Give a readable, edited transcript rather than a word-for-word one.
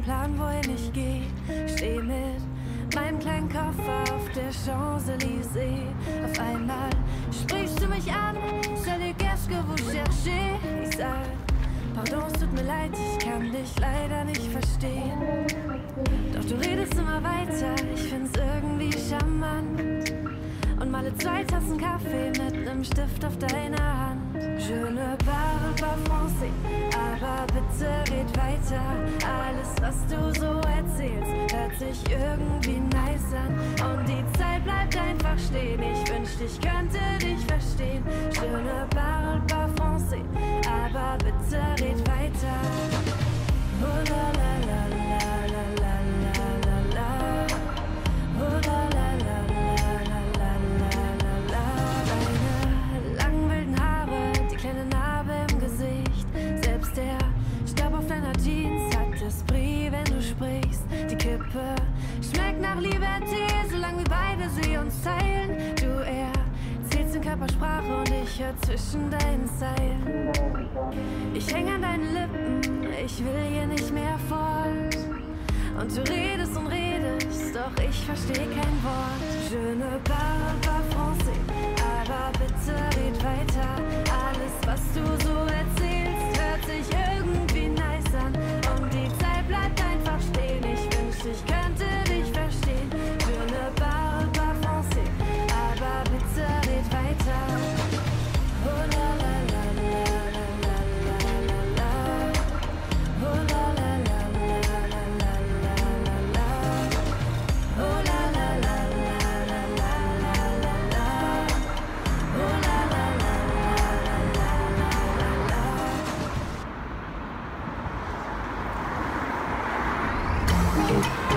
Plan, wohin ich geh. Steh mit meinem kleinen Koffer auf der Champs-Élysées. Auf einmal sprichst du mich an, salut, qu'est-ce que vous cherchez? Ich sag, pardon, es tut mir leid, ich kann dich leider nicht verstehen. Doch du redest immer weiter, ich find's irgendwie charmant. Und male 2 Tassen Kaffee mit nem Stift auf deiner Hand. Je ne parle pas français, aber bitte red weiter. Alles, was du so erzählst, hört sich irgendwie nice an. Und die Zeit bleibt einfach stehen, ich wünschte, ich könnte dich verstehen. Je ne parle pas français, aber bitte red weiter. Oh la la la la la la la la la. Oh la la la la la la la la. Deine langen wilden Haare, die kleine Narbe im Gesicht. Selbst der Staub auf deiner Jeans hat Esprit, wenn du sprichst. Die Kippe schmeckt nach Liberté, solange wir beide sie uns teilen. Du erzählst in Körpersprache und ich hör zwischen deinen Zeilen. Ich häng an deinen Lippen, ich will hier nicht mehr fort. Und du redest und redest, doch ich versteh kein Wort. Je ne parle pas français, aber bitte red weiter. Alles, was du so erzählst, hört sich irgendwie nice an. Und die Zeit bleibt einfach stehen, ich wünschte, ich könnte dich verstehen. Je ne parle pas français, aber bitte red weiter. Oh la la la la la la la la. Oh la la la la la la la la. Oh la la la la la la la la. Oh la la la la la la la la.